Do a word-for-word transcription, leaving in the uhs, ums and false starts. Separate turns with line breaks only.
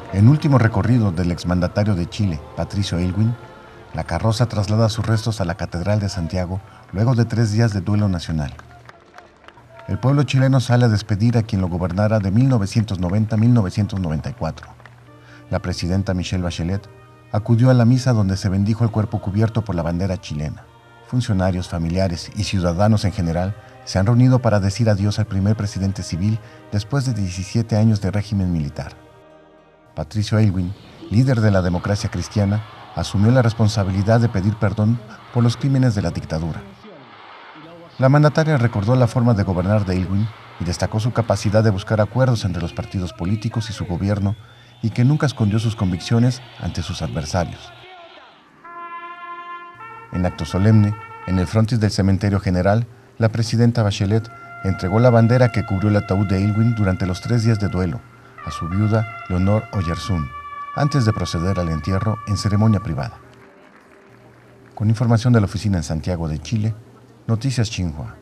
En último recorrido del exmandatario de Chile, Patricio Aylwin, la carroza traslada sus restos a la Catedral de Santiago luego de tres días de duelo nacional. El pueblo chileno sale a despedir a quien lo gobernara de mil novecientos noventa a mil novecientos noventa y cuatro. La presidenta Michelle Bachelet acudió a la misa donde se bendijo el cuerpo cubierto por la bandera chilena. Funcionarios, familiares y ciudadanos en general se han reunido para decir adiós al primer presidente civil después de diecisiete años de régimen militar. Patricio Aylwin, líder de la democracia cristiana, asumió la responsabilidad de pedir perdón por los crímenes de la dictadura. La mandataria recordó la forma de gobernar de Aylwin y destacó su capacidad de buscar acuerdos entre los partidos políticos y su gobierno, y que nunca escondió sus convicciones ante sus adversarios. En acto solemne, en el frontis del Cementerio General, la presidenta Bachelet entregó la bandera que cubrió el ataúd de Aylwin durante los tres días de duelo a su viuda Leonor Oyarzún, antes de proceder al entierro en ceremonia privada. Con información de la oficina en Santiago de Chile, Noticias Xinhua.